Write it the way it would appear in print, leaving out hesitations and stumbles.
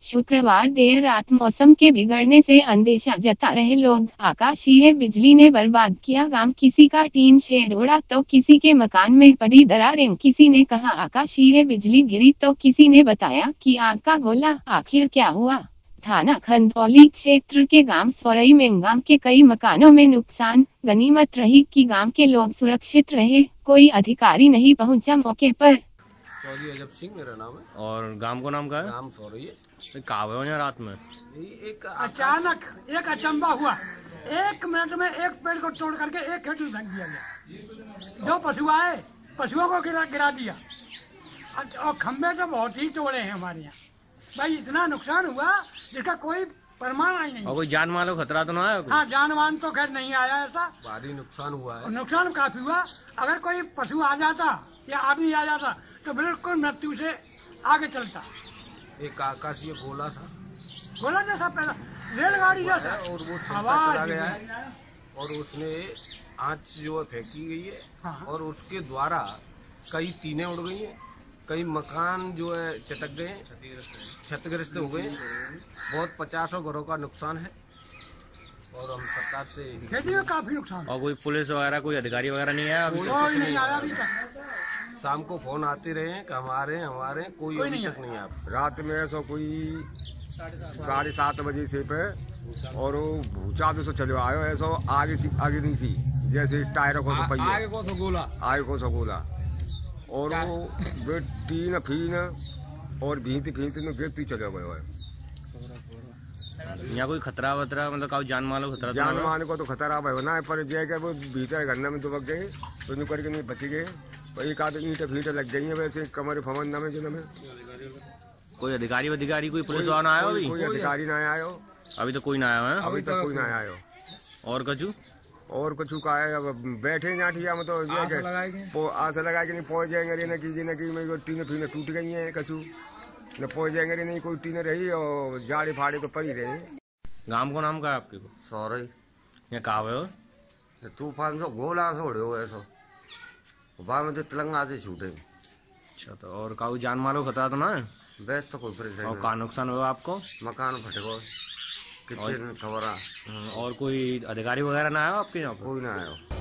शुक्रवार देर रात मौसम के बिगड़ने से अंदेशा जता रहे लोग। आकाशीय बिजली ने बर्बाद किया गांव, किसी का टीन शेड उड़ा तो किसी के मकान में पड़ी दरारें। किसी ने कहा आकाशीय बिजली गिरी तो किसी ने बताया कि आग का गोला। आखिर क्या हुआ? थाना खंदौली क्षेत्र के गांव सोरई में गांव के कई मकानों में नुकसान। गनीमत रही कि गांव के लोग सुरक्षित रहे, कोई अधिकारी नहीं पहुंचा मौके पर। चौधरी अजब सिंह मेरा नाम है। और गांव को नाम का है? गांव सोरई है। कहाँ हुआ रात में? एक अचानक एक अचंबा हुआ। 1 मिनट में एक पेड़ को तोड़ करके एक खेत में फेंक दिया गया। 2 पशु आए, पशुओं को गिरा दिया। और खंबे तो बहुत ही तोड़े हैं हमारे यहाँ। भाई इतना नुकसान हुआ जिसका कोई प्रमाण ही नहीं। और कोई जान माल खतरा तो ना आया? हाँ, जानवान तो खैर नहीं आया। ऐसा भारी नुकसान हुआ है। नुकसान काफी हुआ। अगर कोई पशु आ जाता या आदमी आ जाता तो बिल्कुल मृत्यु से आगे चलता। एक आकाशीय गोला जैसा पैदा, रेलगाड़ी जैसा, और वो चलता चला गया है और उसने आंच जो है फेंकी गई है। हाँ। और उसके द्वारा कई टीनें उड़ गई हैं, कई मकान जो है चटक गए, क्षतिग्रस्त हो गए। बहुत 50 घरों का नुकसान है और हम सरकार से खेती में काफी नुकसान। और कोई पुलिस वगैरह, कोई अधिकारी वगैरह नहीं आया? कोई नहीं आया अभी तक। शाम को फोन आते रहे हैं कि हमारे कोई अभी तक नहीं आया। रात में ऐसा कोई 7:30 बजे से पे और वो भूचाल से चले आयो। ऐसा आगे नहीं सी, जैसे टायर को पहिया आगे को सो गोला और वो टीन फीन और भींत गिरती चले गए है। यहाँ कोई खतरा वतरा, मतलब काउ जान मालो खतरा? जान माल को तो खतरा है पर जगह वो भीतर गन्ना में दुबक गए तो करके नहीं बच गए। एक आध ईंट फीट लग गई है वैसे कमर फमंदा में जिनमें। कोई अधिकारी कोई पुलिस वाला आया? अभी कोई अधिकारी ना आया। अभी तो कोई ना आया है? अभी तक कोई ना आया। और कछु का है। अब बैठे जाठिया में तो आशा लगाए कि नहीं पहुंच जाएंगे। न कि टीन फीन टूट गई है, कछु न पहुंच जाएंगे। नहीं कोई टीन रही और जाड़े फाड़े तो पड़ी रहे। गांव को नाम का है आपके को? सोरई। यहाँ कहाँ हुए? तूफान से गोला से उड़े हो ऐसा में तिलंगा से छूटे। अच्छा, तो और काउ जान मालो खतरा तो ना है? बेस तो कोई परेशानी। और कहाँ नुकसान हुआ आपको? मकान फटे गो, किचन खबरा। और कोई अधिकारी वगैरह ना आया आपके यहाँ? कोई ना आया।